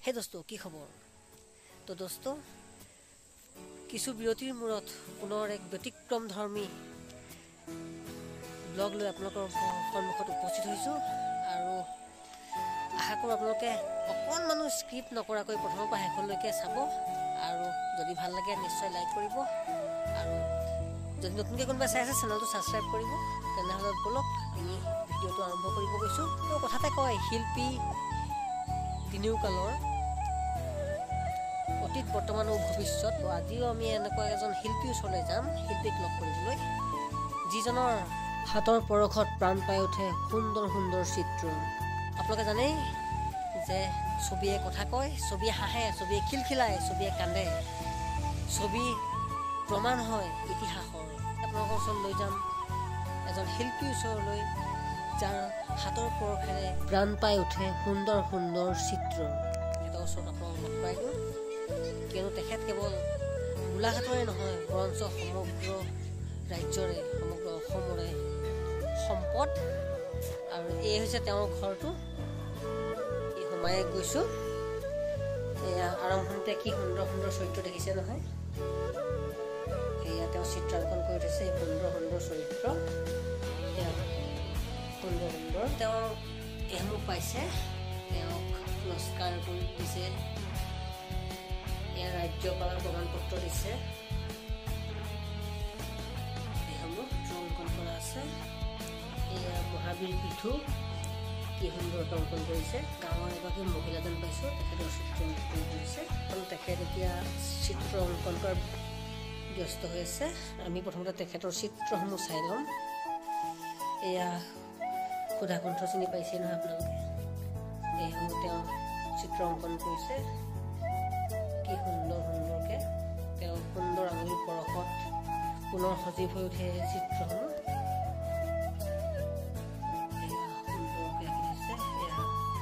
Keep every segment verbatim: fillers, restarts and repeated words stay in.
হে দোস্ত কি খবৰ তো দোস্ত কিছু বিৰতিৰ মূৰত পুনৰ এক ব্যতিক্ৰম ধৰ্মী ব্লগ লৈ আপোনালোকৰ সন্মুখত উপস্থিত হৈছোঁ আৰু আশা কৰোঁ আপোনালোকে অকণমানো স্ক্ৰিপ্ট নকৰাকৈ প্ৰথমৰ পৰা শেষলৈকে চাব আৰু যদি ভাল লাগে নিশ্চয় লাইক কৰিব আৰু যদি নতুনকৈ কোনোবাই চাই আছে চেনেলটো ছাবস্ক্ৰাইব কৰিব তেনেহ'লে বলক আমি ভিডিঅ'টো আৰম্ভ কৰিব গৈছোঁ তো কথাতে কয় শিল্পী তিনিওকালৰ অতীত বৰ্তমান আৰু ভৱিষ্যত আজিও আমি এনেকুৱা এজন শিল্পীৰ ওচৰলৈ যাম শিল্পীক লগ কৰিবলৈ যিজনৰ হাতৰ পৰশত প্ৰাণ পাই উঠে সুন্দৰ সুন্দৰ চিত্ৰ আপোনালোকে জানেই যে ছবিয়ে কথা কয় ছবিয়ে হাঁহে ছবিয়ে খিলখিলায় ছবিয়ে কান্দে ছবি প্ৰমাণ হয় ইতিহাসৰ আপোনালোকৰ ওচৰত লৈ যাম এজন শিল্পীৰ ওচৰলৈ যাৰ হাতৰ পৰশেৰে প্ৰাণ পাই উঠে সুন্দৰ সুন্দৰ চিত্ৰ এটা ওচৰত আপোনালোকক লগ পাই দিওঁ কিয়নো তেখেত কেৱল গোলাঘাটৰে নহয় বৰঞ্চ সমগ্ৰ ৰাজ্যৰে সমগ্ৰ অসমৰে সম্পদ আৰু এই হৈছে তেওঁৰ ঘৰটো এই সোমাই গৈছোঁ এয়া আৰম্ভণিতে কি সুন্দৰ সুন্দৰ চৰিত্ৰ দেখিছে নহয় এয়া তেওঁ চিত্ৰাংকন কৰি উঠিছে এই সুন্দৰ সুন্দৰ চৰিত্ৰ এয়া সুন্দৰ সুন্দৰ তেওঁ এইসমূহ পাইছে তেওঁক পুৰস্কাৰ কৰি দিছে এয়া ৰাজ্যপালৰ প্ৰমাণপত্ৰ দিছে এইসমূহ অংকন কৰা আছে এয়া মহাবীৰ পিঠু কি সুন্দৰ অংকন কৰিছে গাঁৱৰ এগৰাকী মহিলাজন পাইছোঁ তেখেতৰ চিত্ৰ অংকন কৰিছে আৰু তেখেত এতিয়া চিত্ৰ অংকন কৰাৰ ব্যস্ত হৈ আছে আমি প্ৰথমতে তেখেতৰ চিত্ৰসমূহ চাই ল'ম এয়া সুধা কণ্ঠ চিনি পাইছে নহয় আপোনালোকে এইসমূহ তেওঁ চিত্ৰ অংকন কৰিছে কি সুন্দৰ সুন্দৰকৈ তেওঁ সুন্দৰ আঙুলিৰ পৰশত পুনৰ সজীৱ হৈ উঠে চিত্ৰসমূহ এয়া সুন্দৰকৈ আঁকি দিছে এয়া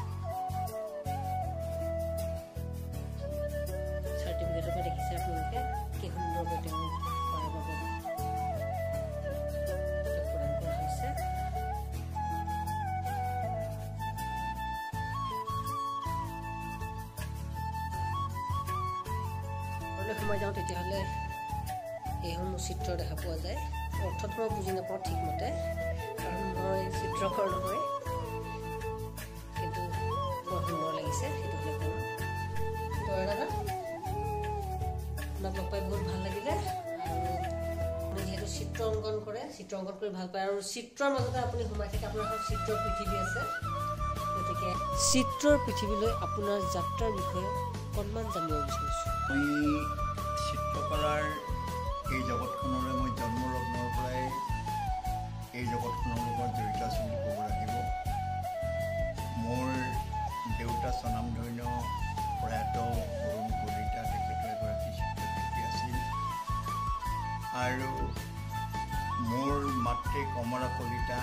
চাৰ্টিফিকেটৰ পৰা দেখিছে আপোনালোকে কি সুন্দৰকৈ তেওঁ পাৰে বাবদ প্ৰদান কৰা হৈছে সোমাই যাওঁ তেতিয়াহ'লে এইসমূহ চিত্ৰ দেখা পোৱা যায় অৰ্থটো মই বুজি নাপাওঁ ঠিকমতে কাৰণ মই চিত্ৰকৰ নহয় কিন্তু বৰ সুন্দৰ লাগিছে সেইটো হ'লে কওঁ তই দাদা আপোনাক লগ পাই বহুত ভাল লাগিলে আৰু আপুনি যিহেতু চিত্ৰ অংকন কৰে চিত্ৰ অংকন কৰি ভাল পায় আৰু চিত্ৰৰ মাজতে আপুনি সোমাই থাকে আপোনাৰ এখন চিত্ৰৰ পৃথিৱী আছে গতিকে চিত্ৰৰ পৃথিৱীলৈ আপোনাৰ যাত্ৰাৰ বিষয়ে অকণমান জানিব বিচাৰিছোঁ মই চিত্ৰকলাৰ এই জগতখনলৈ মই জন্মলগ্নৰ পৰাই এই জগতখনৰ লগত জড়িত আছোঁ বুলি ক'ব লাগিব মোৰ দেউতা স্বনামধন্য প্ৰয়াত অৰুণ কলিতা তেখেতৰ এগৰাকী চিত্ৰশিল্পী আছিল আৰু মোৰ মাতৃ কমলা কলিতা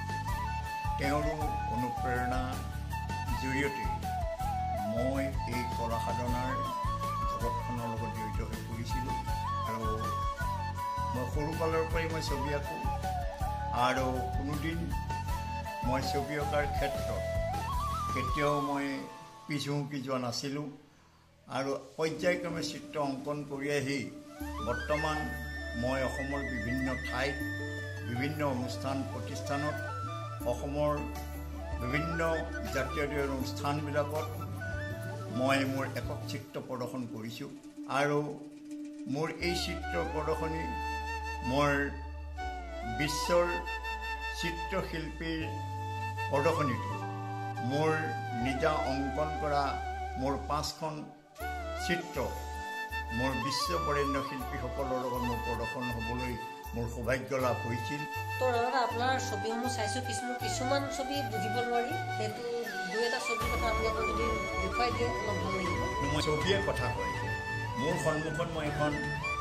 তেওঁৰো অনুপ্ৰেৰণা জৰিয়তে মই এই কলা সাধনাৰ জগতখনৰ লগত জড়িত হৈ পৰিছিলোঁ আৰু মই সৰুকালৰ পৰাই মই ছবি আঁকোঁ আৰু কোনোদিন মই ছবি অঁকাৰ ক্ষেত্ৰত কেতিয়াও মই পিছ হুহুকি যোৱা নাছিলোঁ আৰু পৰ্যায়ক্ৰমে চিত্ৰ অংকন কৰি আহি বৰ্তমান মই অসমৰ বিভিন্ন ঠাইত বিভিন্ন অনুষ্ঠান প্ৰতিষ্ঠানত অসমৰ বিভিন্ন জাতীয় অনুষ্ঠানবিলাকত মই মোৰ একক চিত্ৰ প্ৰদৰ্শন কৰিছোঁ আৰু মোৰ এই চিত্ৰ প্ৰদৰ্শনী মোৰ বিশ্বৰ চিত্ৰশিল্পীৰ প্ৰদৰ্শনীটো মোৰ নিজা অংকন কৰা মোৰ পাঁচখন চিত্ৰ মোৰ বিশ্ব বৰেণ্য শিল্পীসকলৰ লগত মোৰ প্ৰদৰ্শন হ'বলৈ মোৰ সৌভাগ্য লাভ হৈছিল তো দাদা আপোনাৰ ছবিসমূহ চাইছোঁ কিছুমান কিছুমান ছবি বুজিব নোৱাৰি সেইটো দুই এটা ছবিৰ কথা আপুনি আপোনাক যদি দেখুৱাই দিয়ে অলপ ভাল লাগিব মই ছবিয়ে কথা কয় মোৰ সন্মুখত মই এখন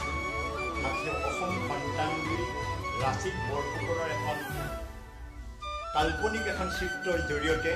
অসম সন্তানবীৰ লাচিত বৰফুকনৰ এখন কাল্পনিক এখন চিত্ৰৰ জৰিয়তে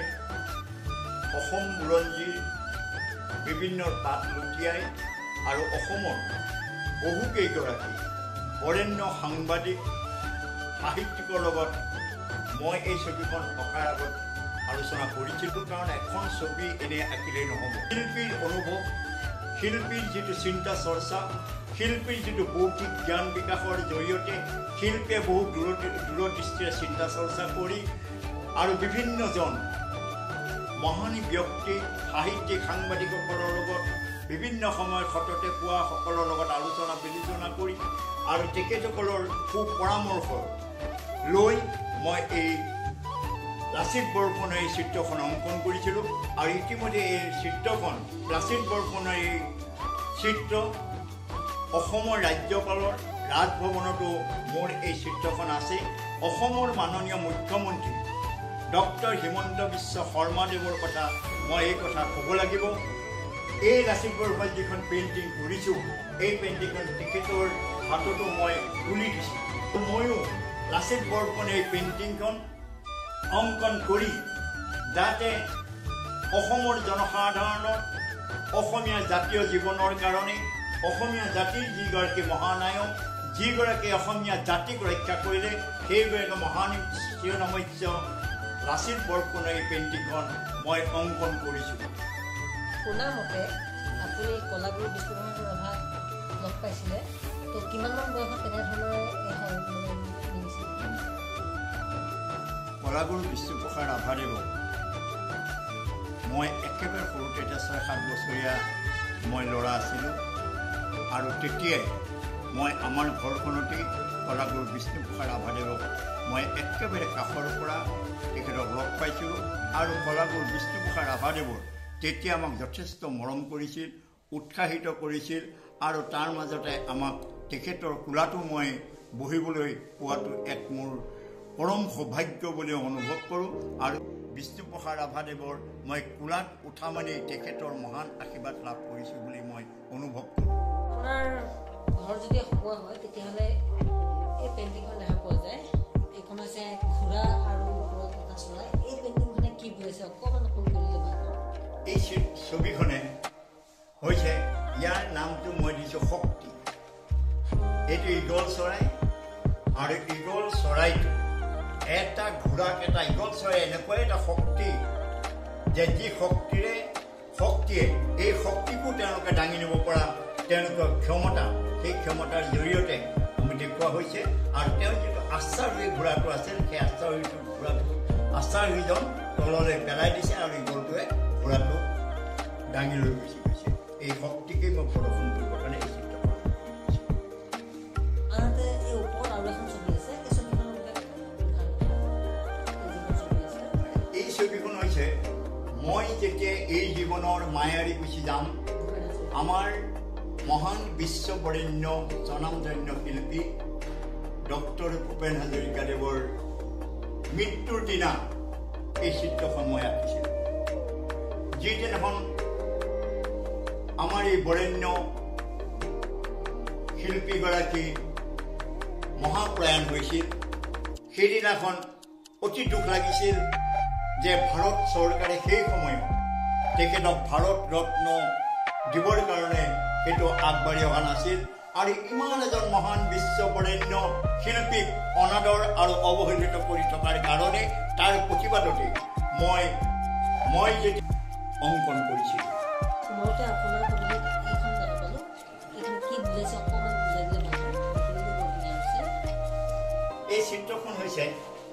অসম বুৰঞ্জীৰ বিভিন্ন তাত লুটিয়াই আৰু অসমৰ বহুকেইগৰাকী বৰেণ্য সাংবাদিক সাহিত্যিকৰ লগত মই এই ছবিখন অঁকাৰ আগত আলোচনা কৰিছিলোঁ কাৰণ এখন ছবি এনে আঁকিলেই নহ'ব শিল্পীৰ অনুভৱ শিল্পীৰ যিটো চিন্তা চৰ্চা শিল্পীৰ যিটো বৌদ্ধিক জ্ঞান বিকাশৰ জৰিয়তে শিল্পীয়ে বহু দূৰ দূৰদৃষ্টিৰে চিন্তা চৰ্চা কৰি আৰু বিভিন্নজন মহানী ব্যক্তি সাহিত্যিক সাংবাদিকসকলৰ লগত বিভিন্ন সময়ত সততে পোৱা সকলৰ লগত আলোচনা বিলোচনা কৰি আৰু তেখেতসকলৰ সু পৰামৰ্শ লৈ মই এই লাচিত বৰফুকনৰ এই চিত্ৰখন অংকন কৰিছিলোঁ আৰু ইতিমধ্যে এই চিত্ৰখন লাচিত বৰফুকনৰ এই চিত্ৰ অসমৰ ৰাজ্যপালৰ ৰাজভৱনতো মোৰ এই চিত্ৰখন আছে অসমৰ মাননীয় মুখ্যমন্ত্ৰী ডক্টৰ হিমন্ত বিশ্ব শৰ্মাদেৱৰ কথা মই এই কথা ক'ব লাগিব এই লাচিত বৰফুকন যিখন পেইণ্টিং কৰিছোঁ এই পেইণ্টিংখন তেখেতৰ হাততো মই তুলি দিছোঁ ময়ো লাচিত বৰফুকনৰ এই পেইণ্টিংখন অংকন কৰি যাতে অসমৰ জনসাধাৰণৰ অসমীয়া জাতীয় জীৱনৰ কাৰণে অসমীয়া জাতিৰ যিগৰাকী মহানায়ক যিগৰাকী অসমীয়া জাতিক ৰক্ষা কৰিলে সেইগৰাকী মহান শিৰোনামস্য লাচিত বৰফুকনৰ এই পেইণ্টিংখন মই অংকন কৰিছোঁ শুনামতে আপুনি কলাগুৰু বিষ্ণুপ্ৰসাদ ৰাভাক লগ পাইছিলে তো কিমানমান বয়সত তেনেধৰণে কলাগুৰু বিষ্ণুপ্ৰসাদ ৰাভাদেৱক মই একেবাৰে সৰুতে এতিয়া ছয় সাত বছৰীয়া মই ল'ৰা আছিলোঁ আৰু তেতিয়াই মই আমাৰ ঘৰখনতেই কলাগুৰু বিষ্ণুপ্ৰসাদ ৰাভাদেৱক মই একেবাৰে কাষৰ পৰা তেখেতক লগ পাইছিলোঁ আৰু কলাগুৰু বিষ্ণুপ্ৰসাদ ৰাভাদেৱৰ তেতিয়া আমাক যথেষ্ট মৰম কৰিছিল উৎসাহিত কৰিছিল আৰু তাৰ মাজতে আমাক তেখেতৰ কোলাটো মই বহিবলৈ পোৱাটো এক মোৰ পৰম সৌভাগ্য বুলি অনুভৱ কৰোঁ আৰু বিষ্ণুপ্ৰসাদ ৰাভাদেৱৰ মই কোলাত উঠা মানি তেখেতৰ মহান আশীৰ্বাদ লাভ কৰিছোঁ বুলি মই অনুভৱ কৰোঁ আপোনাৰ ঘৰ যদি সময় হয় তেতিয়াহ'লে এই পেইণ্টিংখন দেখা পোৱা যায় এইখন হৈছে ঘোঁৰা আৰু ওপৰত এটা চৰাই এই পেইণ্টিংখনে কি বুজাইছে অকণমান কৈ দিলে ভাল এই ছবিখনে হৈছে ইয়াৰ নামটো মই দিছোঁ শক্তি এইটো ঈগল চৰাই আৰু ঈগল চৰাইটো এটা ঘোঁৰাক এটা ঈগল চৰাই এনেকুৱা এটা শক্তি যে যি শক্তিৰে শক্তিয়ে এই শক্তিকো তেওঁলোকে দাঙি নিব পৰা তেওঁলোকৰ ক্ষমতা সেই ক্ষমতাৰ জৰিয়তে আমি দেখুওৱা হৈছে আৰু তেওঁ যিটো আশ্বাৰোহী ঘোঁৰাটো আছিল সেই আশ্বাৰোহী ঘোঁৰাটো আশ্বাৰোহীজন তললৈ পেলাই দিছে আৰু ঈগলটোৱে ঘোঁৰাটো দাঙি লৈ গুচি গৈছে এই শক্তিকেই মই প্ৰদৰ্শন কৰিবৰ কাৰণে এই চিত্ৰখন আনহাতে এই ওপৰত আৰু এখন ছবি আছে এই ছবিখনৰ এই ছবিখন হৈছে মই যেতিয়া এই জীৱনৰ মায়াৰী গুচি যাম আমাৰ মহান বিশ্ববৰেণ্য স্বনামধন্য শিল্পী ডক্টৰ ভূপেন হাজৰিকাদেৱৰ মৃত্যুৰ দিনা এই চিত্ৰখন মই আঁকিছিলোঁ যিদিনাখন আমাৰ এই বৰেণ্য শিল্পীগৰাকী মহাপ্ৰয়াণ হৈছিল সেইদিনাখন অতি দুখ লাগিছিল যে ভাৰত চৰকাৰে সেই সময়ত তেখেতক ভাৰত ৰত্ন দিবৰ কাৰণে সেইটো আগবাঢ়ি অহা নাছিল আৰু ইমান এজন মহান বিশ্ববৰেণ্য শিল্পীক অনাদৰ আৰু অৱহেলিত কৰি থকাৰ কাৰণে তাৰ প্ৰতিবাদতে মই মই যেতিয়া অংকন কৰিছিলোঁ মইতো আপোনাৰ কবিতাত এইখন দেখা পালোঁ এইখন কি বুজাইছে অকণমান বুজাই দিলে ভাল হয় এই চিত্ৰখন হৈছে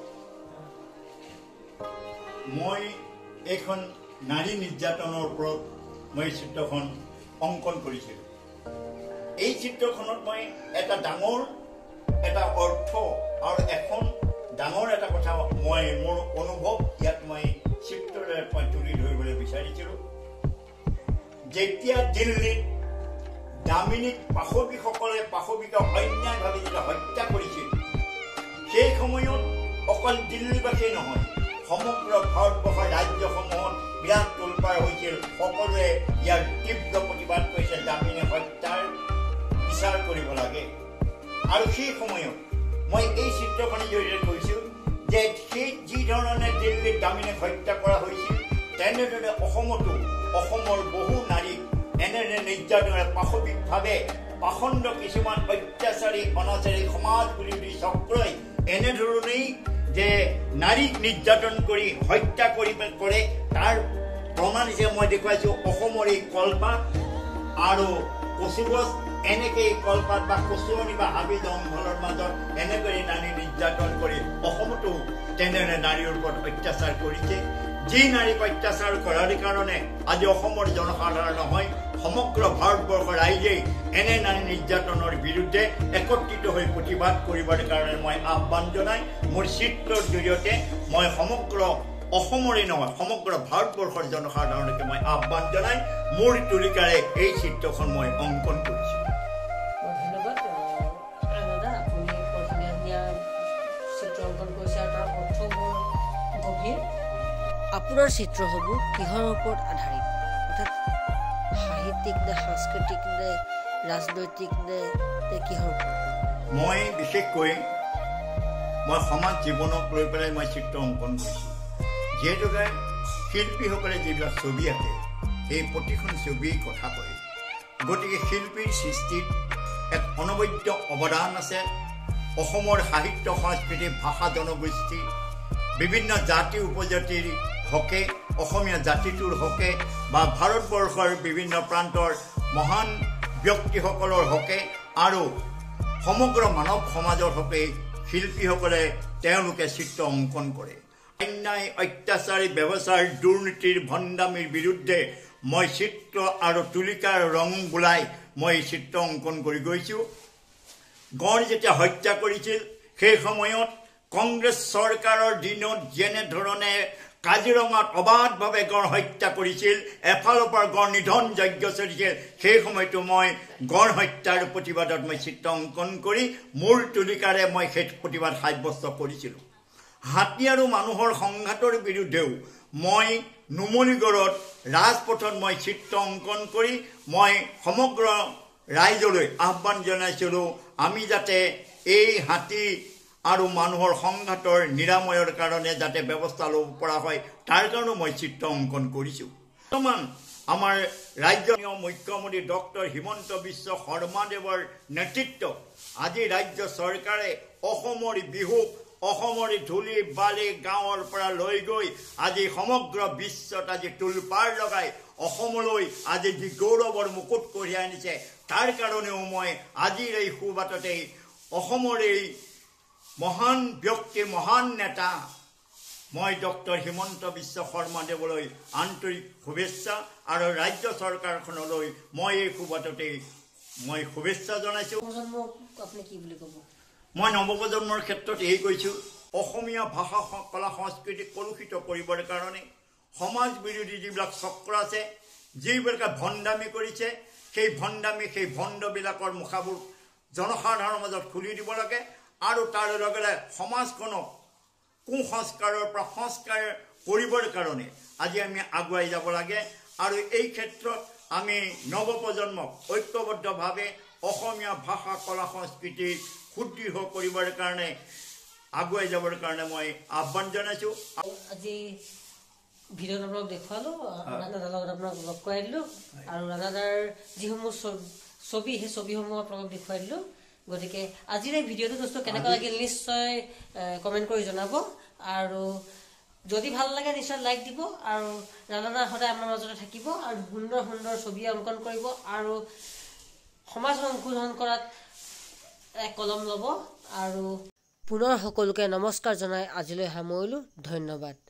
মই এইখন নাৰী নিৰ্যাতনৰ ওপৰত মই চিত্ৰখন অংকন কৰিছিলোঁ এই চিত্ৰখনত মই এটা ডাঙৰ এটা অৰ্থ আৰু এখন ডাঙৰ এটা কথা মই মোৰ অনুভৱ ইয়াত মই চিত্ৰৰে মই তুলি ধৰিবলৈ বিচাৰিছিলোঁ যেতিয়া দিল্লীত দামিনীক পাশবিকসকলে পাশবিকক অন্যায়ভাৱে যেতিয়া হত্যা কৰিছিল সেই সময়ত অকল দিল্লীবাসী নহয় সমগ্ৰ ভাৰতবৰ্ষৰ ৰাজ্যসমূহত বিৰাট তোলপাৰ হৈছিল সকলোৱে ইয়াৰ তীব্ৰ প্ৰতিবাদ কৰিছিল দামিনী হত্যাৰ বিচাৰ কৰিব লাগে আৰু সেই সময়ত মই এই চিত্ৰখনৰ জৰিয়তে কৈছোঁ যে সেই যি ধৰণে দিল্লীত দামিনীক হত্যা কৰা হৈছিল তেনেদৰে অসমতো অসমৰ বহু নাৰীক এনেদৰে নিৰ্যাতনেৰে পাশবিকভাৱে পাখণ্ড কিছুমান অত্যাচাৰী অনাচাৰী সমাজ বিৰোধী চক্ৰই এনেধৰণেই যে নাৰীক নিৰ্যাতন কৰি হত্যা কৰি কৰে তাৰ প্ৰমাণ হিচাপে মই দেখুৱাইছোঁ অসমৰ এই কলপাত আৰু কচুগছ এনেকৈ কলপাত বা কচুৱনি বা হাবি জংঘলৰ মাজত এনেকৈ নাৰী নিৰ্যাতন কৰি অসমতো তেনেদৰে নাৰীৰ ওপৰত অত্যাচাৰ কৰিছে যি নাৰীক অত্যাচাৰ কৰাৰ কাৰণে আজি অসমৰ জনসাধাৰণ নহয় সমগ্ৰ ভাৰতবৰ্ষৰ ৰাইজেই এনে নাৰী নিৰ্যাতনৰ বিৰুদ্ধে একত্ৰিত হৈ প্ৰতিবাদ কৰিবৰ কাৰণে মই আহ্বান জনাই মোৰ চিত্ৰৰ জৰিয়তে মই সমগ্ৰ অসমৰে নহয় সমগ্ৰ ভাৰতবৰ্ষৰ জনসাধাৰণকে মই আহ্বান জনাই মোৰ তুলিকাৰে এই চিত্ৰখন মই অংকন কৰিছোঁ ধন্যবাদ দাদা আপুনি ধুনীয়া চিত্ৰ অংকন কৰিছে আৰু তাৰ অৰ্থ বৰ গভীৰ আপোনাৰ চিত্ৰসমূহ কিহৰ ওপৰত আধাৰিত অৰ্থাৎ সাহিত্যিক নে সাংস্কৃতিক নে ৰাজনৈতিক নে কিহৰ ওপৰত মই বিশেষকৈ মই সমাজ জীৱনক লৈ পেলাই মই চিত্ৰ অংকন কৰিছোঁ যিহেতুকে শিল্পীসকলে যিবিলাক ছবি আঁকে সেই প্ৰতিখন ছবিৰ কথা কয় গতিকে শিল্পীৰ সৃষ্টিত এক অনবদ্য অৱদান আছে অসমৰ সাহিত্য সংস্কৃতি ভাষা জনগোষ্ঠী বিভিন্ন জাতি উপজাতিৰ হকে অসমীয়া জাতিটোৰ হকে বা ভাৰতবৰ্ষৰ বিভিন্ন প্ৰান্তৰ মহান ব্যক্তিসকলৰ হকে আৰু সমগ্ৰ মানৱ সমাজৰ হকে শিল্পীসকলে তেওঁলোকে চিত্ৰ অংকন কৰে অন্যায় অত্যাচাৰী ব্যৱস্থাৰ দুৰ্নীতিৰ ভণ্ডামীৰ বিৰুদ্ধে মই চিত্ৰ আৰু তুলিকাৰ ৰং বোলাই মই চিত্ৰ অংকন কৰি গৈছোঁ গড় যেতিয়া হত্যা কৰিছিল সেই সময়ত কংগ্ৰেছ চৰকাৰৰ দিনত যেনেধৰণে কাজিৰঙাত অবাধভাৱে গড় হত্যা কৰিছিল এফালৰ পৰা গড় নিধন যজ্ঞ চলিছিল সেই সময়তো মই গড় হত্যাৰ প্ৰতিবাদত মই চিত্ৰ অংকন কৰি মোৰ তুলিকাৰে মই সেই প্ৰতিবাদ সাব্যস্ত কৰিছিলোঁ হাতী আৰু মানুহৰ সংঘাতৰ বিৰুদ্ধেও মই নুমলীগড়ত ৰাজপথত মই চিত্ৰ অংকন কৰি মই সমগ্ৰ ৰাইজলৈ আহ্বান জনাইছিলোঁ আমি যাতে এই হাতী আৰু মানুহৰ সংঘাতৰ নিৰাময়ৰ কাৰণে যাতে ব্যৱস্থা ল'ব পৰা হয় তাৰ কাৰণেও মই চিত্ৰ অংকন কৰিছোঁ বৰ্তমান আমাৰ ৰাজ্যৰ মুখ্যমন্ত্ৰী ডক্টৰ হিমন্ত বিশ্ব শৰ্মাদেৱৰ নেতৃত্বত আজি ৰাজ্য চৰকাৰে অসমৰ বিহু অসমৰ ধূলি বালি গাঁৱৰ পৰা লৈ গৈ আজি সমগ্ৰ বিশ্বত আজি তুলপাৰ লগাই অসমলৈ আজি যি গৌৰৱৰ মুকুট কঢ়িয়াই আনিছে তাৰ কাৰণেও মই আজিৰ এই সুবাততেই অসমৰ এই মহান ব্যক্তি মহান নেতা মই ডক্টৰ হিমন্ত বিশ্ব শৰ্মাদেৱলৈ আন্তৰিক শুভেচ্ছা আৰু ৰাজ্য চৰকাৰখনলৈ মই এই সুবাততেই মই শুভেচ্ছা জনাইছোঁ আপুনি কি বুলি ক'ব মই নৱপ্ৰজন্মৰ ক্ষেত্ৰত এই কৈছোঁ অসমীয়া ভাষা কলা সংস্কৃতিক কলুষিত কৰিবৰ কাৰণে সমাজ বিৰোধী যিবিলাক চক্ৰ আছে যিবিলাকে ভণ্ডামি কৰিছে সেই ভণ্ডামি সেই ভণ্ডবিলাকৰ মুখাবোৰ জনসাধাৰণৰ মাজত খুলি দিব লাগে আৰু তাৰ লগে লগে সমাজখনক কুসংস্কাৰৰ পৰা সংস্কাৰ কৰিবৰ কাৰণে আজি আমি আগুৱাই যাব লাগে আৰু এই ক্ষেত্ৰত আমি নৱপ্ৰজন্মক ঐক্যবদ্ধভাৱে অসমীয়া ভাষা কলা সংস্কৃতি সুদৃঢ় কৰিবৰ কাৰণে আগুৱাই যাবৰ কাৰণে মই আহ্বান জনাইছোঁ আজি ভিডিঅ'ত আপোনাক দেখুৱালোঁ ৰাণাদাৰ লগত আপোনাক লগ কৰাই দিলোঁ আৰু ৰাণাদাৰ যিসমূহ ছবি সেই ছবিসমূহ আপোনালোকক দেখুৱাই দিলোঁ গতিকে আজিৰ এই ভিডিঅ'টো দোস্ত কেনেকুৱা লাগিল নিশ্চয় কমেণ্ট কৰি জনাব আৰু যদি ভাল লাগে নিশ্চয় লাইক দিব আৰু ৰাণাদা সদায় আমাৰ মাজতে থাকিব আৰু সুন্দৰ সুন্দৰ ছবি অংকন কৰিব আৰু সমাজ সংশোধন কৰাত এক কলম ল'ব আৰু পুনৰ সকলোকে নমস্কাৰ জনাই আজিলৈ সামৰিলোঁ ধন্যবাদ।